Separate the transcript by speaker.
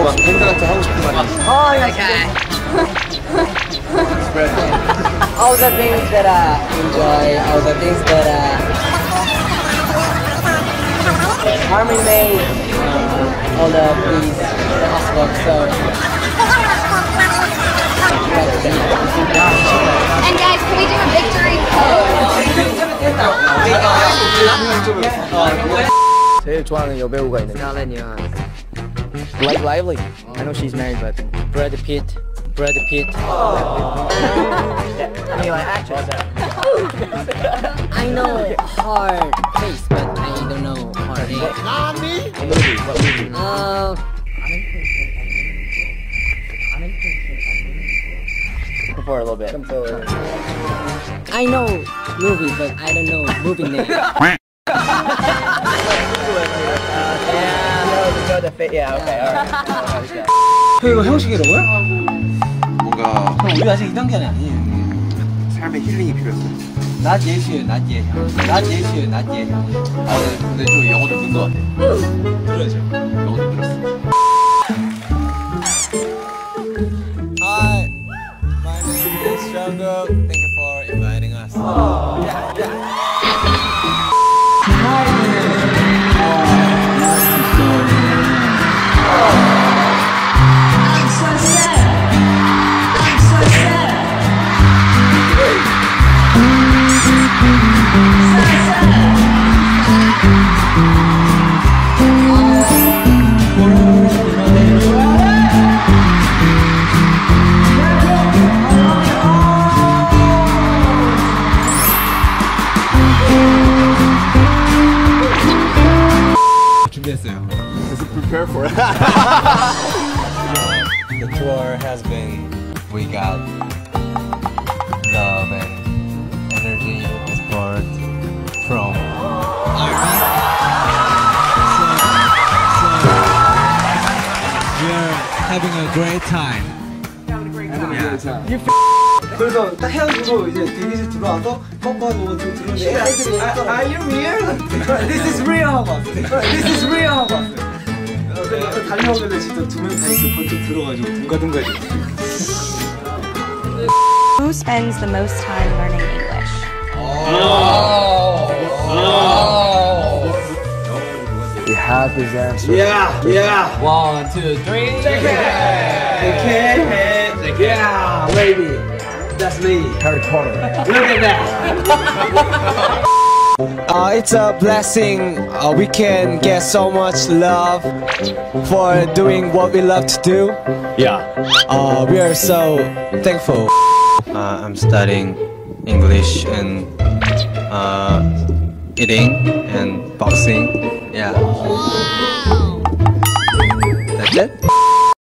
Speaker 1: 막 밴드한테 하고 싶은 말이 있어.
Speaker 2: Okay. All the things that I enjoy, all the things that Army made, all the bees, the hustle, so.
Speaker 3: And guys, can we do a victory pose?
Speaker 1: 제일 좋아하는 여배우가 있는데.
Speaker 2: Scarlett Johansson.
Speaker 1: Blake Lively. I know she's married, but Brad Pitt.
Speaker 2: Anyway, actress. I know her face, but I don't know her name.
Speaker 1: What movie? For a little bit.
Speaker 2: I know movie, but I don't know movie name.
Speaker 1: Yeah, okay, alright.
Speaker 4: 이거 형식이라고요?
Speaker 5: 뭔가
Speaker 4: 우리 아직 2단계는 아니에요.
Speaker 5: 삶의 힐링이 필요했어요.
Speaker 4: 낮 예시예요, 낮 예형. 낮 예시예요, 낮 예형.
Speaker 5: 아, 근데 좀 영어도 는 것 같아요.
Speaker 4: 그러죠.
Speaker 5: 영어도 늘었어.
Speaker 4: Hi, my name is Jungkook. Thank you for inviting us. 준비했어요.
Speaker 1: Prepare for it.
Speaker 4: The tour has been, we got love and energy and support from Army. So we are having a great time.
Speaker 6: 그래서 딱 헤어지고 이제 대기실 들어와서 꺾어가지고 들어오는데 애들이 Are you real? This is real 하고 왔어요. This is real 하고 왔어요. 달려오길래 진짜 두 명 다 이렇게 번쩍 들어가지고 둥가둥가해졌어요.
Speaker 3: Who spends the most time learning English?
Speaker 1: We have his answer.
Speaker 6: Yeah.
Speaker 4: 1, 2, 3.
Speaker 6: Okay. Yeah, baby. That's me.
Speaker 1: Harry Potter.
Speaker 6: Look at that. It's a blessing. We can get so much love for doing what we love to do.
Speaker 1: Yeah.
Speaker 6: We are so thankful. I'm studying English and eating and boxing. Yeah. That's it.